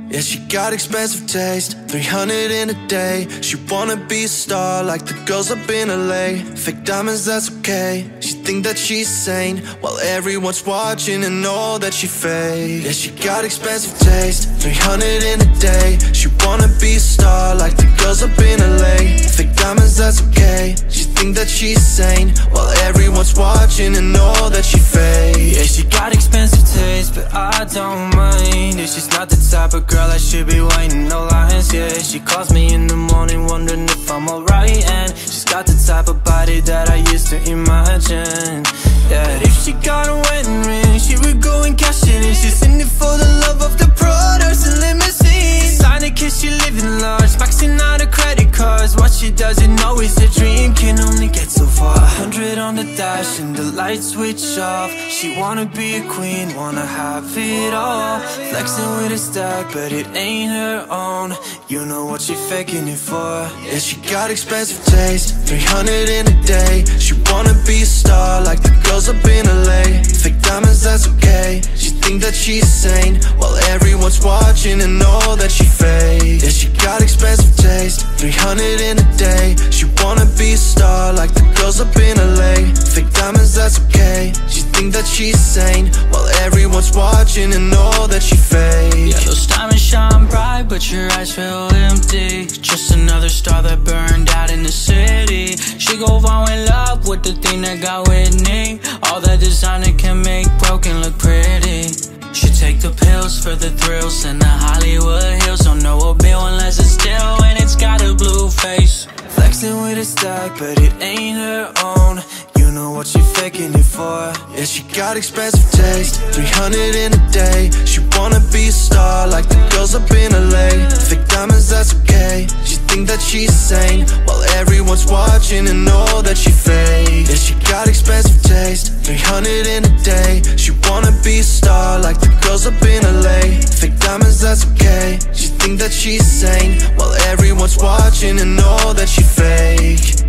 Yeah, she got expensive taste, 300 in a day. She wanna be a star like the girls up in LA. Fake diamonds, that's okay. She think that she's sane while everyone's watching and know that she fake. Yeah, she got expensive taste, 300 in a day. She wanna be a star like the girls up in LA. Fake diamonds, that's okay. She think that she's sane while everyone's watching and know that she fake. Yeah, she got expensive taste, but I don't mind. It's just not the type of girl I should be waiting no lines. Yeah, she calls me in the morning wondering if I'm alright, and she's got the type of body that I used to imagine. Yeah, but if she got a wedding ring, she would go and cash it in. She's in it for the love of the products and limousines. Designer kiss, she living large, maxing out her credit cards. What she doesn't know is a dream can only get so far. 100 on the dash and the lights switch off. She wanna be a queen, wanna have it all. Flexing with a stack, but it ain't her own. You know what she faking it for. Yeah, she got expensive taste, 300 in a day. She wanna be a star like the girls up in LA. Fake diamonds, that's okay. She think that she's sane while everyone's watching and know that she fake. Yeah, she got expensive taste, 300 in a day. She wanna be a star like the girls up in LA. Fake diamonds, that's okay. She think that she's sane while everyone's watching and know that she fake. Yeah, those diamonds shine bright, but your eyes feel empty. Just another star that burned out in the city. She go fall in love with the thing that got Whitney. All that designer can make broken look pretty. She take the pills for the thrills and the Hollywood hills. Don't know a bill unless it's still and it's got a blue face. Flexing with a stack, but it ain't her own. You know what she faking it for. Yeah, she got expensive taste, 300 in a day. She wanna be a star like the girls up in LA. Fake diamonds, that's okay. She think that she's sane while everyone's watching and know that she fake. Yeah, she got expensive taste, 300 in a day. She wanna be a star like the girls up in LA. Fake diamonds, that's okay. She think that she's sane while everyone's watching and know that she fake.